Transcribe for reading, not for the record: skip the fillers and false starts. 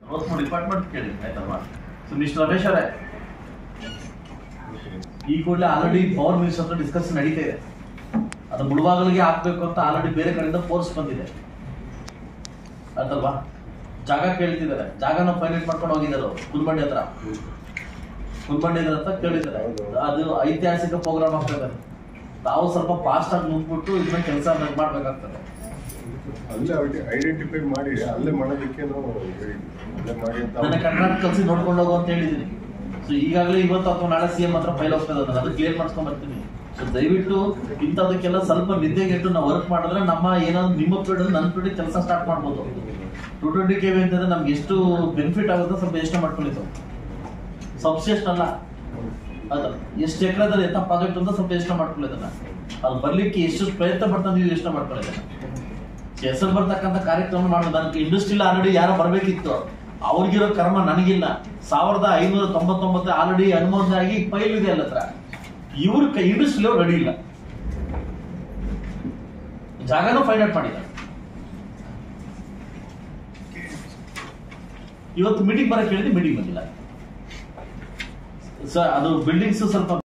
Department ಕೇಳಿ ಆಯ್ತಲ್ವಾ. So mister Ramesh ಅವರೇ, ಈ ಕೂಡಲೇ ಆಲ್ರೆಡಿ ಪವರ್ ಮಿನಿಸ್ಟರ್ ಹತ್ರ ಡಿಸ್ಕಷನ್ ನಡೀತಾ ಇದೆ. ಅದು ಮುಳುಬಾಗಿಲಿಗೆ ಹಾಕ್ಬೇಕು ಅಂತ ಆಲ್ರೆಡಿ ಬೇರೆ ಕಡೆಯಿಂದ ಫೋರ್ಸ್ ಬಂದಿದೆ ಆಯ್ತಲ್ವಾ. ಜಾಗ ಕೇಳ್ತಿದ್ದಾರೆ, ಜಾಗನ ಫೈನೈಟ್ ಮಾಡ್ಕೊಂಡು ಹೋಗಿದ್ದಾರೆ ಕುಲ್ಬಂಡಿ ಹತ್ರ ಕೇಳಿದ್ದಾರೆ. ಅದು ಐತಿಹಾಸಿಕ ಪ್ರೋಗ್ರಾಮ್ ಆಗ್ತದೆ. ತಾವು ಸ್ವಲ್ಪ ಫಾಸ್ಟ್ ಆಗಿ ಮುಗ್ಬಿಟ್ಟು ಇದನ್ನ ಕೆಲಸ ಮಾಡ್ಬೇಕಾಗ್ತದೆ. ಅಲ್ಲೇ ಐಡೆಂಟಿಫೈ ಮಾಡಿ ಅಲ್ಲೇ ಮಾಡೋದಕ್ಕೆ ನನ್ನ ಕರ್ನಾಟಕ ಕಲ್ಸಿ ನೋಡ್ಕೊಂಡು ಹೋಗು ಅಂತ ಹೇಳಿದೀನಿ. ಸೊ ಈಗಾಗಲೇ ಇವತ್ತು ಅಥವಾ ನಾಳೆ ಸಿಎಂ ಹತ್ರ ಫೈಲ್ ಹೋಗ್ತದೆ, ಅದು ಕ್ಲಿಯರ್ ಮಾಡ್ಸ್ಕೊಂಡ್ ಬರ್ತೀನಿ. ಸೊ ದಯವಿಟ್ಟು ಇಂಥದಕ್ಕೆಲ್ಲ ಸ್ವಲ್ಪ ನಿದ್ದೆಗೆಟ್ಟು ನಾವು ವರ್ಕ್ ಮಾಡಿದ್ರೆ ನಮ್ಮ ಏನಾದ್ರು ನಿಮ್ಮ ಪೀರಿಯಡ್ ನನ್ನ ಪೀರಿಯಡ್ ಕೆಲಸ ಸ್ಟಾರ್ಟ್ ಮಾಡ್ಬೋದು. 220 KV ಅಂತಂದ್ರೆ ನಮ್ಗೆ ಎಷ್ಟು ಬೆನಿಫಿಟ್ ಆಗುತ್ತೋ ಸ್ವಲ್ಪ ಯೋಚನೆ ಮಾಡ್ಕೊಂಡಿತ್ತು. ಸಬ್ಸ್ಟೇಷನ್ ಅಲ್ಲ ಅದು ಎಷ್ಟು ಎಕರೆದಲ್ಲಿ ಎಂತ ಪ್ರಾಜೆಕ್ಟ್ ಅಂತ ಸ್ವಲ್ಪ ಯೋಚನೆ ಮಾಡ್ಕೊಳ್ಳೋದನ್ನ, ಅದು ಬರ್ಲಿಕ್ಕೆ ಎಷ್ಟು ಪ್ರಯತ್ನ ಪಡ್ತಾ ನೀವು ಯೋಚನೆ ಮಾಡ್ಕೊಳ್ಳೋದನ್ನ. ಹೆಸರು ಬರ್ತಕ್ಕಂಥ ಕಾರ್ಯಕ್ರಮ ಮಾಡೋದು. ನನಗೆ ಇಂಡಸ್ಟ್ರಿಲ್ ಆಲ್ರೆಡಿ ಯಾರೋ ಬರ್ಬೇಕಿತ್ತು, ಅವ್ರಿಗಿರೋ ಕರ್ಮ ನನಗಿಲ್ಲ. 1599 ಆಲ್ರೆಡಿ ಅನುಮೋದನೆ ಆಗಿ ಫೈಲ್ ಇದೆ ಅಲ್ಲ ಹತ್ರ. ಇವ್ರ ಇಂಡಸ್ಟ್ರಿಲ್ ರೆಡಿ ಇಲ್ಲ, ಜಾಗನೂ ಫೈಂಡ್ ಔಟ್ ಮಾಡಿದ್ದಾರೆ. ಇವತ್ತು ಮೀಟಿಂಗ್ ಬರಕ್ಕೆ ಹೇಳಿದ್ರೆ ಮೀಟಿಂಗ್ ಬಂದಿಲ್ಲ. ಸೊ ಅದು ಬಿಲ್ಡಿಂಗ್ಸ್ ಸ್ವಲ್ಪ